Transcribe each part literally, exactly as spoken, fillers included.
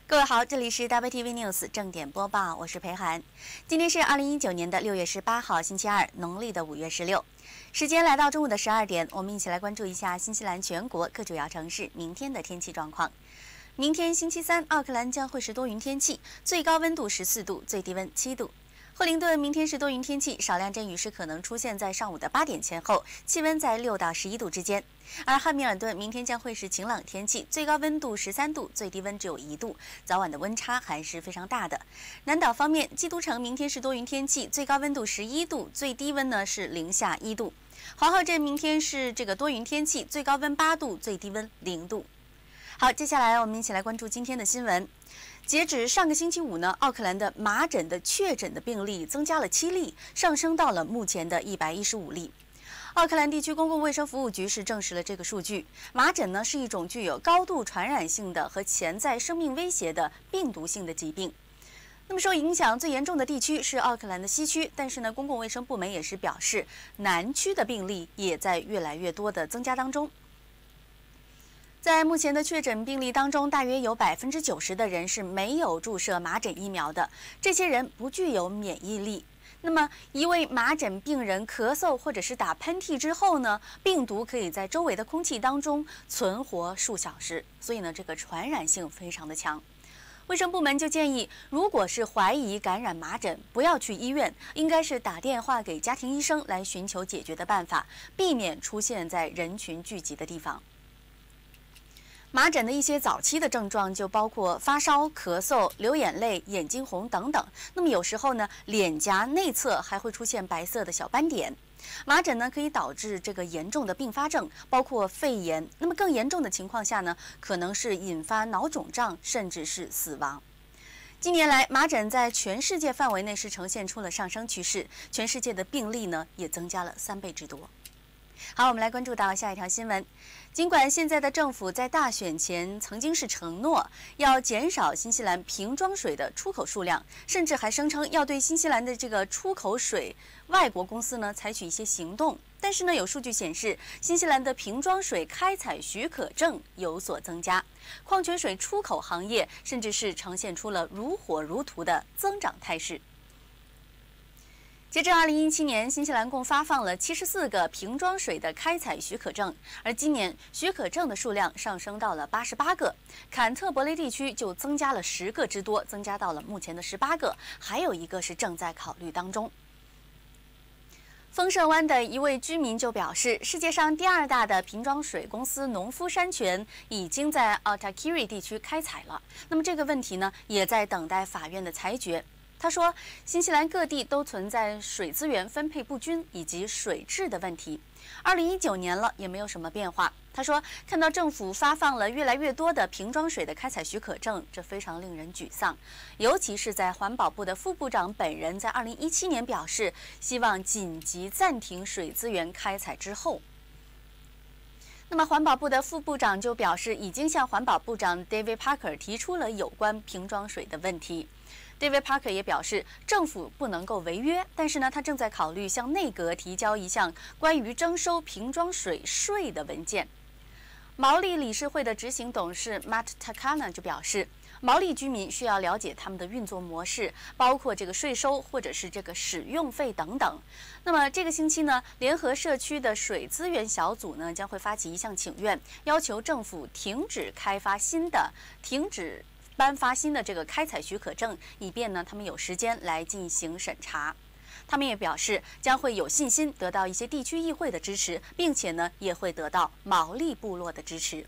各位好，这里是 W T V News 正点播报，我是裴涵。今天是二零一九年的六月十八号，星期二，农历的五月十六。时间来到中午的十二点，我们一起来关注一下新西兰全国各主要城市明天的天气状况。明天星期三，奥克兰将会是多云天气，最高温度十四度，最低温七度。惠灵顿明天是多云天气，少量阵雨是可能出现在上午的八点前后，气温在六到十一度之间。而汉密尔顿明天将会是晴朗天气，最高温度十三度，最低温只有一度，早晚的温差还是非常大的。南岛方面，基督城明天是多云天气，最高温度十一度，最低温呢是零下一度。黄浩镇明天是这个多云天气，最高温八度，最低温零度。好，接下来我们一起来关注今天的新闻。截止上个星期五呢，奥克兰的麻疹的确诊的病例增加了七例，上升到了目前的一百一十五例。奥克兰地区公共卫生服务局是证实了这个数据。麻疹呢是一种具有高度传染性的和潜在生命威胁的病毒性的疾病。那么受影响最严重的地区是奥克兰的西区，但是呢，公共卫生部门也是表示，南区的病例也在越来越多的增加当中。在目前的确诊病例当中，大约有百分之九十的人是没有注射麻疹疫苗的，这些人不具有免疫力。那么，一位麻疹病人咳嗽或者是打喷嚏之后呢，病毒可以在周围的空气当中存活数小时，所以呢，这个传染性非常的强。卫生部门就建议，如果是怀疑感染麻疹，不要去医院，应该是打电话给家庭医生来寻求解决的办法，避免出现在人群聚集的地方。麻疹的一些早期的症状就包括发烧、咳嗽、流眼泪、眼睛红等等。那么有时候呢，脸颊内侧还会出现白色的小斑点。麻疹呢可以导致这个严重的并发症，包括肺炎。那么更严重的情况下呢，可能是引发脑肿胀，甚至是死亡。近年来，麻疹在全世界范围内是呈现出了上升趋势，全世界的病例呢也增加了三倍之多。好，我们来关注到下一条新闻。尽管现在的政府在大选前曾经是承诺要减少新西兰瓶装水的出口数量，甚至还声称要对新西兰的这个出口水外国公司呢采取一些行动，但是呢，有数据显示，新西兰的瓶装水开采许可证有所增加，矿泉水出口行业甚至是呈现出了如火如荼的增长态势。截至二零一七年，新西兰共发放了七十四个瓶装水的开采许可证，而今年许可证的数量上升到了八十八个，坎特伯雷地区就增加了十个之多，增加到了目前的十八个，还有一个是正在考虑当中。丰盛湾的一位居民就表示，世界上第二大的瓶装水公司农夫山泉已经在奥塔基瑞地区开采了，那么这个问题呢，也在等待法院的裁决。他说，新西兰各地都存在水资源分配不均以及水质的问题。二零一九年了，也没有什么变化。他说，看到政府发放了越来越多的瓶装水的开采许可证，这非常令人沮丧。尤其是在环保部的副部长本人在二零一七年表示，希望紧急暂停水资源开采之后。那么，环保部的副部长就表示，已经向环保部长 David Parker 提出了有关瓶装水的问题。David Parker 也表示，政府不能够违约，但是呢，他正在考虑向内阁提交一项关于征收瓶装水税的文件。毛利理事会的执行董事 Matt Takana 就表示，毛利居民需要了解他们的运作模式，包括这个税收或者是这个使用费等等。那么这个星期呢，联合社区的水资源小组呢将会发起一项请愿，要求政府停止开发新的，停止颁发新的这个开采许可证，以便呢他们有时间来进行审查。他们也表示将会有信心得到一些地区议会的支持，并且呢也会得到毛利部落的支持。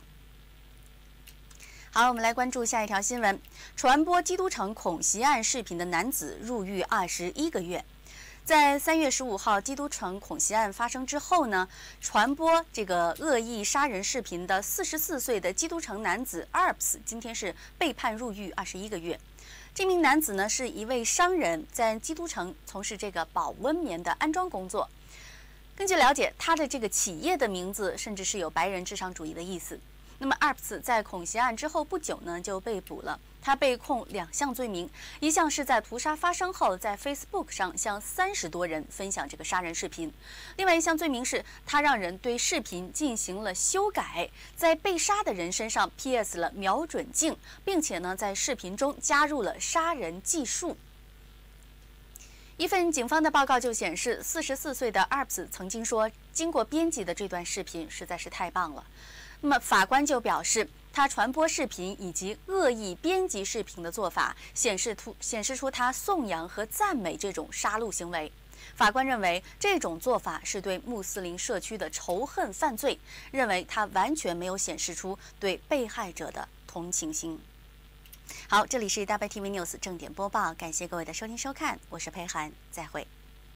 好，我们来关注下一条新闻：传播基督城恐袭案视频的男子入狱二十一个月。在三月十五号基督城恐袭案发生之后呢，传播这个恶意杀人视频的四十四岁的基督城男子 Arps 今天是被判入狱二十一个月。这名男子呢是一位商人，在基督城从事这个保温棉的安装工作。根据了解，他的这个企业的名字甚至是有白人至上主义的意思。 那么 A R P S 在恐袭案之后不久呢就被捕了，他被控两项罪名，一项是在屠杀发生后在 Facebook 上向三十多人分享这个杀人视频，另外一项罪名是他让人对视频进行了修改，在被杀的人身上 P S 了瞄准镜，并且呢在视频中加入了杀人技术。一份警方的报告就显示，四十四岁的 A R P S 曾经说，经过编辑的这段视频实在是太棒了。那么法官就表示，他传播视频以及恶意编辑视频的做法，显示出显示出他颂扬和赞美这种杀戮行为。法官认为这种做法是对穆斯林社区的仇恨犯罪，认为他完全没有显示出对被害者的同情心。好，这里是 W T V News 正点播报，感谢各位的收听收看，我是裴涵，再会。